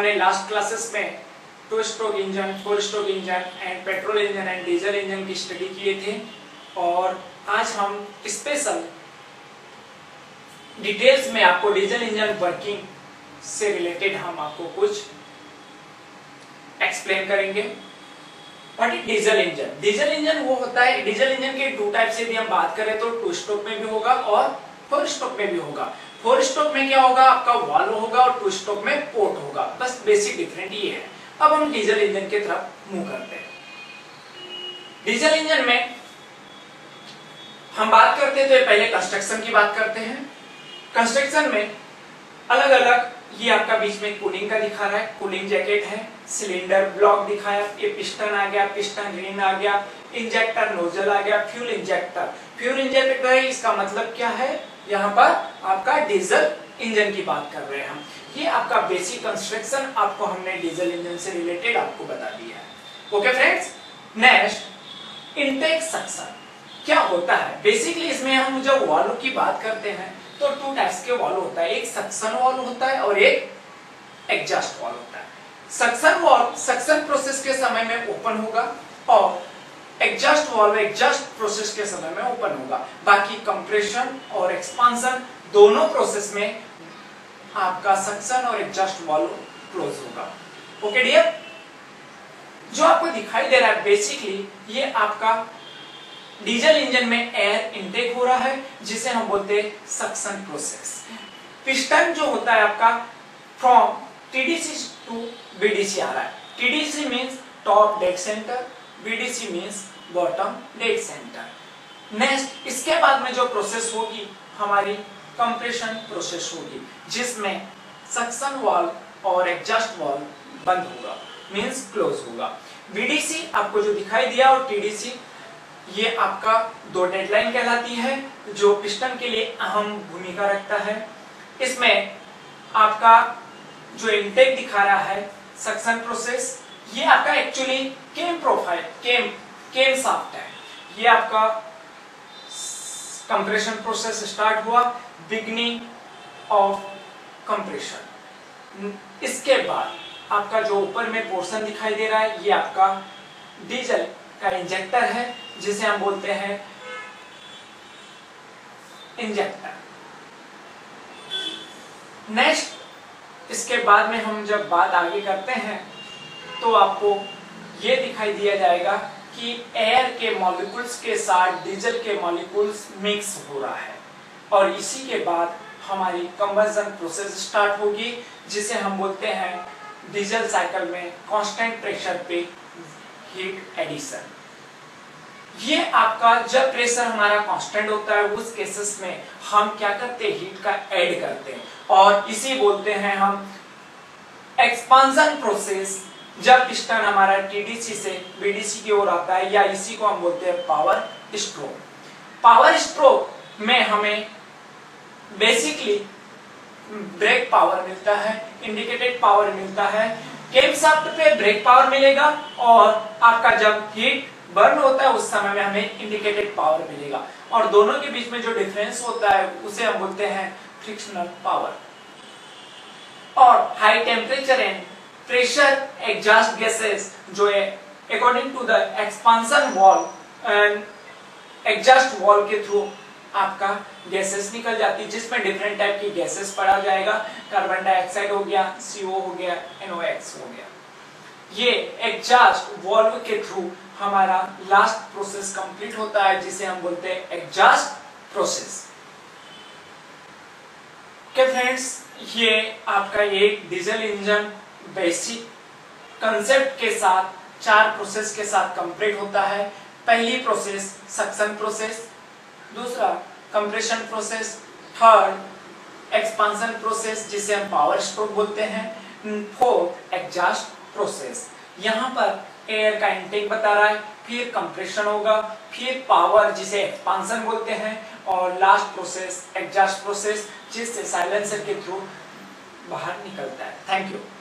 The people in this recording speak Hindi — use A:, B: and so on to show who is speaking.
A: हमने लास्ट क्लासेस में 2 stroke engine, 4 stroke engine and petrol engine and diesel engine की स्टडी किए थे और आज हम स्पेशल डिटेल्स में आपको डीजल इंजन वर्किंग से रिलेटेड हम आपको कुछ एक्सप्लेन करेंगे। What is diesel engine? Diesel engine वो होता है, डीजल इंजन के 2 टाइप से भी हम बात करें तो 2 स्ट्रोक में भी होगा और 4 स्ट्रोक में भी होगा। 4 स्ट्रोक में क्या होगा, आपका वाल्व होगा और 2 स्ट्रोक में पोर्ट होगा, बस बेसिक डिफरेंट ये है। अब हम डीजल इंजन की तरफ मूव करते हैं। डीजल इंजन में हम बात करते हैं तो पहले कंस्ट्रक्शन की बात करते हैं। कंस्ट्रक्शन में अलग अलग ये आपका बीच में कूलिंग का दिखा रहा है, कूलिंग जैकेट है, सिलेंडर ब्लॉक दिखाया, ये पिस्टन आ गया, पिस्टन रिंग आ गया, इंजेक्टर नोजल आ गया, फ्यूल इंजेक्टर। फ्यूल इंजेक्टर है, इसका मतलब क्या है, यहाँ पर आपका डीजल इंजन की बात कर रहे हैं हम। ये आपका बेसिक कंस्ट्रक्शन आपको हमने डीजल इंजन से रिलेटेड आपको बता दिया है। Okay friends, next intake suction क्या होता है। बेसिकली इसमें हम जब वाल्व की बात करते हैं तो 2 टाइप्स के वाल्व होता है, एक सक्शन वाल्व होता है और एक एग्जॉस्ट वाल्व होता है। सक्शन वाल्व सक्शन प्रोसेस के समय में ओपन होगा और एग्जॉस्ट वाल्व एग्जॉस्ट प्रोसेस के समय में ओपन होगा। बाकी कंप्रेशन और एक्सपांशन दोनों प्रोसेस में आपका सक्शन और एग्जॉस्ट वाल्व क्लोज होगा। ओके डियर, जो आपको दिखाई दे रहा है बेसिकली ये आपका डीजल इंजन में एयर इनटेक हो रहा है जिसे हम बोलते हैं सक्शन प्रोसेस। पिस्टन जो होता है आपका फ्रॉम टीडीसी टू बीडीसी आ रहा है। TDC means top dead centre, BDC means bottom dead centre. Next इसके बाद में जो प्रोसेस होगी हमारी कंप्रेशन प्रोसेस होगी जिसमें सक्शन वाल्व और एग्जॉस्ट वाल्व बंद होगा, मींस क्लोज होगा। बीडीसी आपको जो दिखाई दिया और टीडीसी ये आपका 2 डेडलाइन कहलाती है जो पिस्टन के लिए अहम भूमिका रखता है। इसमें आपका जो इनटेक दिखा रहा है सक्शन प्रोसेस, ये आपका actually cam profile cam shaft है। ये आपका कंप्रेशन प्रोसेस स्टार्ट हुआ, बिगनिंग ऑफ कंप्रेशन। इसके बाद आपका जो ऊपर में पोर्शन दिखाई दे रहा है ये आपका डीजल का इंजेक्टर है जिसे हम बोलते हैं इंजेक्टर। नेक्स्ट इसके बाद में हम जब बात आगे करते हैं तो आपको ये दिखाई दिया जाएगा कि एयर के मॉलिक्यूल्स के साथ डीजल के मॉलिक्यूल्स मिक्स हो रहा है और इसी के बाद हमारी कंबशन प्रोसेस स्टार्ट होगी जिसे हम बोलते हैं डीजल साइकिल में कांस्टेंट प्रेशर पे हीट एडिशन। ये आपका जब प्रेशर हमारा कांस्टेंट होता है उस केसेस में हम क्या करते हैं, हीट का ऐड करते हैं और इसी बोलते हैं हम एक्सपांशन प्रोसेस। जब पिस्टन हमारा टीडीसी से बीडीसी की ओर आता है या इसी को हम बोलते हैं पावर स्ट्रोक। पावर स्ट्रोक में हमें बेसिकली ब्रेक पावर मिलता है, इंडिकेटेड पावर मिलता है। केम शाफ्ट पे ब्रेक पावर मिलेगा और आपका जब हीट बर्न होता है उस समय में हमें इंडिकेटेड पावर मिलेगा और दोनों के बीच में जो डिफरेंस होता है उसे हम बोलते हैं फ्रिक्शनल पावर। और high temperature and pressure exhaust gases जो है according to the expansion valve and exhaust valve के थ्रू आपका गैसेस निकल जाती है जिसमें डिफरेंट टाइप की गैसेस पड़ा जाएगा। कार्बन डाइऑक्साइड हो गया, CO हो गया, NOx हो गया। ये एग्जॉस्ट वाल्व के थ्रू हमारा लास्ट प्रोसेस कंप्लीट होता है जिसे हम बोलते हैं एग्जॉस्ट प्रोसेस। के फ्रेंड्स, ये आपका एक डीजल इंजन बेसिक कंसेप्ट के साथ 4 प्रोसेस के साथ कंप्लीट होता है। पहली प्रोसेस सक्शन प्रोसेस, दूसरा compression process, third expansion process जिसे हम पावर स्ट्रोक बोलते हैं, फोर्थ एग्जॉस्ट प्रोसेस। यहाँ पर एयर का इनटेक बता रहा है, फिर कंप्रेशन होगा, फिर पावर जिसे एक्सपांशन बोलते हैं और लास्ट प्रोसेस एग्जॉस्ट प्रोसेस जिससे साइलेंसर के थ्रू बाहर निकलता है। Thank you.